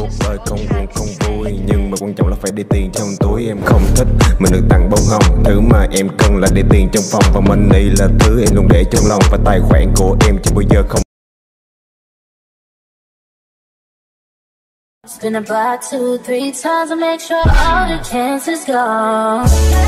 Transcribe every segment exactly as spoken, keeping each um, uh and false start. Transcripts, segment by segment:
Cuộc đời không buồn không vui, nhưng mà quan trọng là phải để tiền trong túi. Em không thích mình được tặng bông hồng, thứ mà em cần là để tiền trong phòng. Và money là thứ em luôn để trong lòng, và tài khoản của em chưa bao giờ không. Spin about two, three times to make sure all the cancer's gone.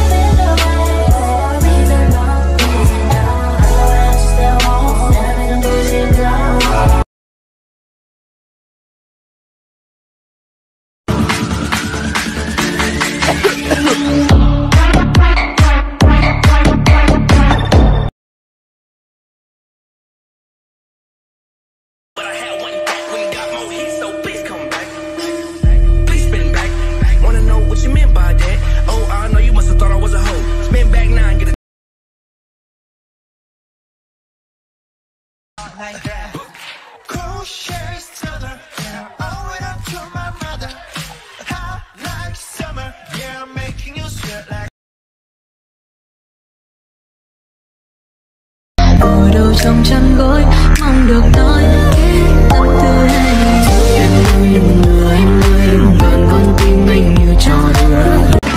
Like that. Groceries to the yeah, owe it up to my mother. Hot like summer, yeah, I'm making you sweat like. Ngồi đâu trong chăn gối, mong được nói tâm tư hai người. Em ơi đừng lừa, em ơi đừng buồn, con tim anh như trò đùa.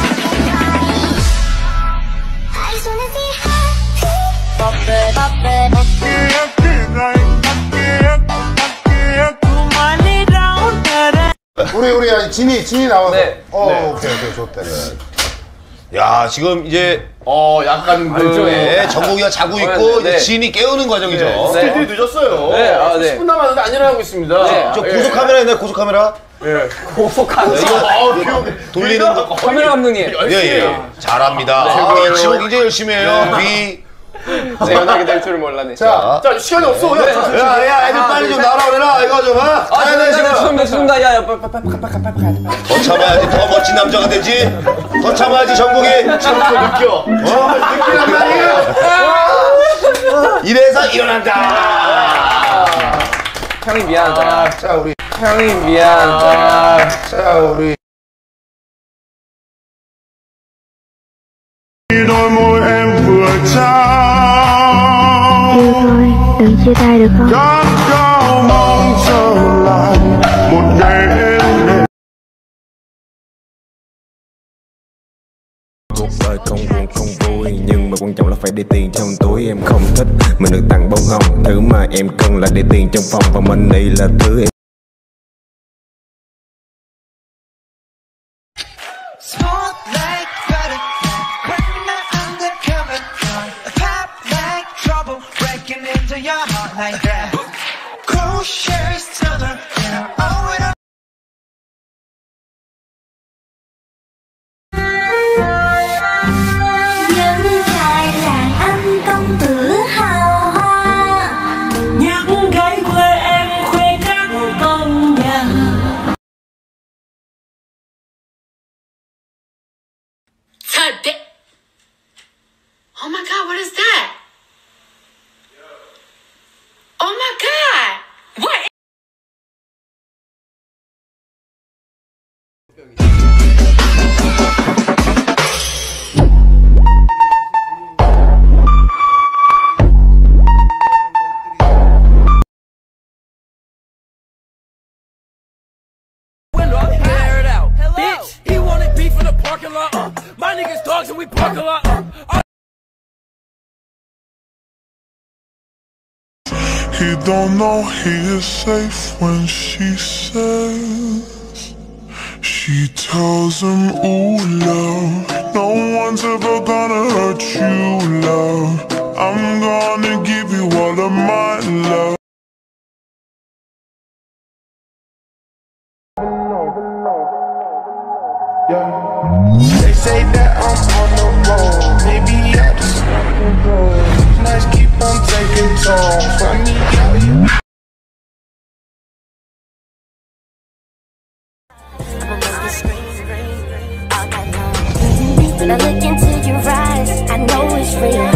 우리 우리 진이 진이 나와서. 네. 어, 네. 오케이 오케이 좋다. 야 지금 이제 어 약간 그 네, 정국이가 자고 있고 네, 이제 네. 진이 깨우는 과정이죠. 네. 스케줄이 늦었어요. 네, 아, 네. 십 분 남았는데 안 일어나고 있습니다. 네. 저 고속 카메라 있나요? 고속 카메라? 예. 고속한 이거 돌리는 거. 카메라 감독님. 예예. 잘합니다. 아, 이 친구 굉장히 열심히 해요. 위. 재현하게 될 줄을 몰랐네. 자, 자 시간이 없어. 야, 야, 야, 애들 빨리 좀 나라 그래라. 이거 좀 하. 아, 네, 지금 죄송합니다, 죄송합니다. 야, 야, 빨리, 빨리, 빨리, 빨리, 빨리, 빨리, 빨리. 더 참아야지. 더 멋진 남자가 되지. 더 참아야지 정국이. 참고 느껴. 어, 느끼란 말이야. 이래서 일어난다. 형이 미안하다. 자, 우리 형이 미안하다. 자, 우리 đôi môi em vừa trao. Yêu thôi, đừng chia tay được không? Khát khao mong trở lại một ngày êm đềm. Cuộc đời không buồn không vui, nhưng mà quan trọng là phải để tiền trong túi. Em không thích mình được tặng bông hồng, thứ mà em cần là để tiền trong phòng. Và money là thứ em Smoke like butter, when I'm undercover. Pop like trouble, breaking into your heart like that. Groceries to the yeah, owe it up. Những hai làng anh công tử hào hoa, Những gái quê em khuê các con nhà. Oh my God, what is that? Oh my God! What? Air it out. Bitch, he wanted beef in the parking lot. Uh, my niggas dogs and we park a lot. Uh, uh. He don't know he is safe when she says. She tells him, ooh, love, no one's ever gonna hurt you, love. I'm gonna give you all of my love. They say that I'm on the road. Maybe I just nice, keep on taking tones. Funny how you. when I look into your eyes, I know it's real.